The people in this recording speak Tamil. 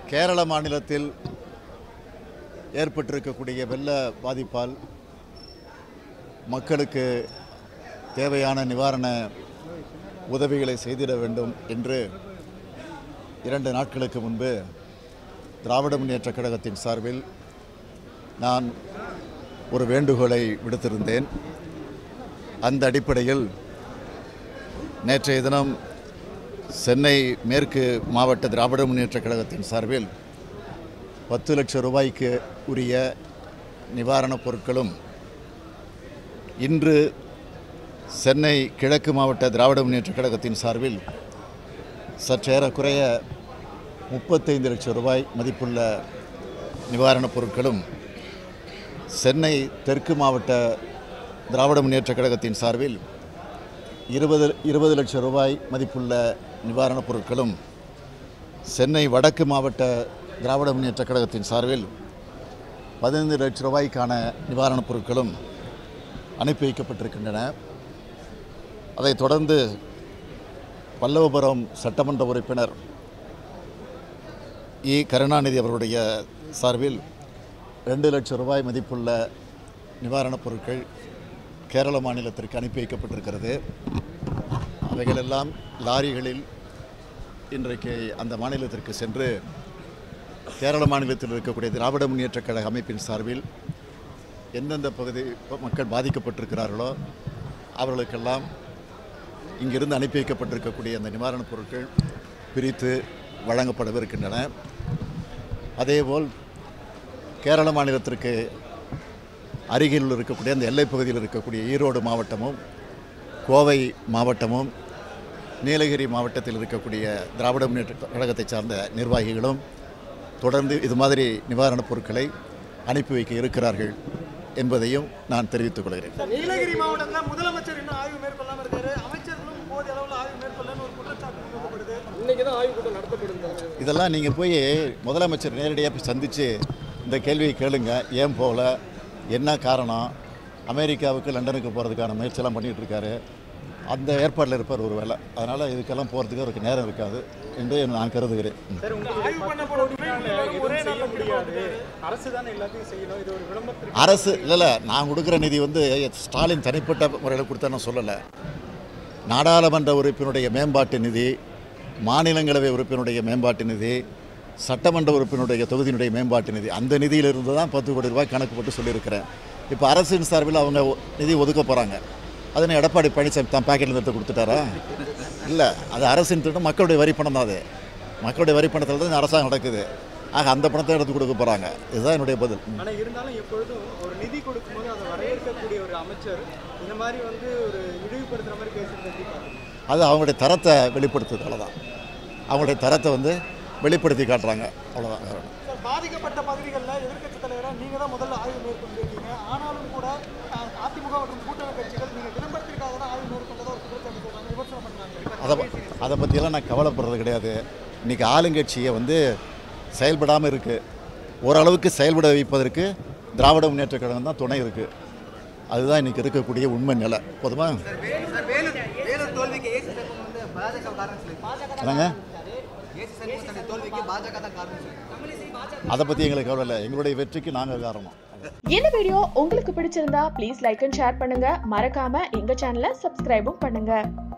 கேரள மாநிலத்தில் ஏற்பட்டிருக்கக்கூடிய வெள்ள பாதிப்பால் மக்களுக்கு தேவையான நிவாரண உதவிகளை செய்திட வேண்டும் என்று 2 நாட்களுக்கு முன்பு திராவிட முன்னேற்றக் கழகத்தின் சார்பில் நான் ஒரு வேண்டுகோளை விடுத்திருந்தேன். அந்த அடிப்படையில் நேற்றைய தினம் சென்னை மேற்கு மாவட்ட திராவிட முன்னேற்றக் கழகத்தின் சார்பில் 10 லட்சம் ரூபாய்க்கு உரிய நிவாரணப் பொருட்களும், இன்று சென்னை கிழக்கு மாவட்ட திராவிட முன்னேற்றக் கழகத்தின் சார்பில் சற்றேறக்குறைய 35 லட்சம் ரூபாய் மதிப்புள்ள நிவாரணப் பொருட்களும், சென்னை தெற்கு மாவட்ட திராவிட முன்னேற்றக் கழகத்தின் சார்பில் 20 லட்சம் ரூபாய் மதிப்புள்ள நிவாரணப் பொருட்களும், சென்னை வடக்கு மாவட்ட திராவிட முன்னேற்றக் கழகத்தின் சார்பில் 15 லட்சம் ரூபாய்க்கான நிவாரணப் பொருட்களும் அனுப்பி வைக்கப்பட்டிருக்கின்றன. அதைத் தொடர்ந்து பல்லவபுரம் சட்டமன்ற உறுப்பினர் கருணாநிதி அவருடைய சார்பில் 2 லட்சம் ரூபாய் மதிப்புள்ள நிவாரணப் பொருட்கள் கேரள மாநிலத்திற்கு அனுப்பி வைக்கப்பட்டிருக்கிறது. அவைகளெல்லாம் லாரிகளில் இன்றைக்கு அந்த மாநிலத்திற்கு சென்று கேரள மாநிலத்தில் இருக்கக்கூடிய திராவிட முன்னேற்றக் கழக அமைப்பின் சார்பில் எந்தெந்த பகுதி மக்கள் பாதிக்கப்பட்டிருக்கிறார்களோ அவர்களுக்கெல்லாம் இங்கிருந்து அனுப்பி வைக்கப்பட்டிருக்கக்கூடிய அந்த நிவாரணப் பொருட்கள் பிரித்து வழங்கப்படவிருக்கின்றன. அதேபோல் கேரள மாநிலத்திற்கு அருகில் இருக்கக்கூடிய அந்த எல்லைப் பகுதியில் இருக்கக்கூடிய ஈரோடு மாவட்டமும், கோவை மாவட்டமும், நீலகிரி மாவட்டத்தில் இருக்கக்கூடிய திராவிட முன்னேற்ற கழகத்தை சார்ந்த நிர்வாகிகளும் தொடர்ந்து இது மாதிரி நிவாரணப் பொருட்களை அனுப்பி வைக்க இருக்கிறார்கள் என்பதையும் நான் தெரிவித்துக் கொள்கிறேன். நீலகிரி மாவட்டத்தில் முதலமைச்சர் இன்னும் ஆய்வு மேற்கொள்ளாமல் இருக்காரு, அமைச்சர்களும் போதிய அளவில் ஆய்வு மேற்கொள்ளன்னு ஒரு குற்றச்சாட்டு முன்வைக்கப்படுது. இன்னைக்கு தான் ஆய்வு கூட்டம் நடத்தப்படுது. இதெல்லாம் நீங்கள் போய் முதலமைச்சர் நேரடியாக போய் சந்தித்து இந்த கேள்வியை கேளுங்க. ஏன் போகல, என்ன காரணம், அமெரிக்காவுக்கு லண்டனுக்கு போகிறதுக்கான முயற்சியெல்லாம் பண்ணிகிட்டு இருக்காரு, அந்த ஏற்பாட்டில் இருப்பார் ஒரு வேலை. அதனால் இதுக்கெல்லாம் போகிறதுக்கு அவருக்கு நேரம் இருக்காது என்று நான் கருதுகிறேன். அரசு இல்லை, நான் கொடுக்குற நிதி ஸ்டாலின் தனிப்பட்ட முறையில் கொடுத்தா நான் சொல்லலை. நாடாளுமன்ற உறுப்பினுடைய மேம்பாட்டு நிதி, மாநிலங்களவை உறுப்பினுடைய மேம்பாட்டு நிதி, சட்டமன்ற உறுப்பினுடைய தொகுதியினுடைய மேம்பாட்டு நிதி, அந்த நிதியிலிருந்து தான் 10 கோடி ரூபாய் கணக்கு போட்டு சொல்லியிருக்கிறேன். இப்போ அரசின் சார்பில் அவங்க நிதி ஒதுக்க போகிறாங்க. அதனை எடப்பாடி பழனிசாமி தான் பேக்கெட்டில் எடுத்து கொடுத்துட்டாரா? இல்லை, அது அரசின் திட்டம், மக்களுடைய வரி பணம் தான். அது மக்களுடைய வரி பணத்தில் தான் அரசாங்கம் நடக்குது. ஆக அந்த பணத்தை எடுத்து கொடுக்க போகிறாங்க. இதுதான் என்னுடைய பதில். ஆனால் இருந்தாலும் எப்பொழுதும் ஒரு நிதி கொடுக்கும்போது அதை வரவேற்கக்கூடிய ஒரு அமைச்சர் இந்த மாதிரி ஒரு இழிவுபடுத்துகிற மாதிரி பேசுகிறது, அது அவங்களுடைய தரத்தை வெளிப்படுத்துது. அவ்வளோதான், அவங்களுடைய தரத்தை வெளிப்படுத்தி காட்டுறாங்க. அவ்வளோதான். பாதிக்கப்பட்ட பகுதிகளில் எதிர்க்கட்சி தலைவராக நீங்கள் தான் முதல்ல ஆய்வு மேற்கொண்டிருக்கீங்க. ஆனாலும் கூட அதிமுக மற்றும் கூட்டணி கட்சிகள் நீங்கள் விளம்பரத்திற்காக தான் ஆய்வு மேற்கொண்டதாக ஒரு குற்றச்சாட்டு சொல்கிறாங்க, விமர்சனம் பண்ணுறாங்க. அதை பற்றியெல்லாம் நான் கவலைப்படுறது கிடையாது. இன்றைக்கி ஆளுங்கட்சியை செயல்படாமல் இருக்குது. ஓரளவுக்கு செயல்பட வைப்பதற்கு திராவிட முன்னேற்றக் கழகம் தான் துணை இருக்குது. அதுதான் இன்றைக்கி இருக்கக்கூடிய உண்மை நிலை. போதுமா? என்னங்க, அதை பற்றி எங்களுக்கு கவலை இல்லை. எங்களுடைய வெற்றிக்கு நாங்கள் காரணம். இந்த வீடியோ உங்களுக்கு பிடிச்சிருந்தா ப்ளீஸ் லைக் அண்ட் ஷேர் பண்ணுங்க. மறக்காம எங்க சேனலை சப்ஸ்கிரைபும் பண்ணுங்க.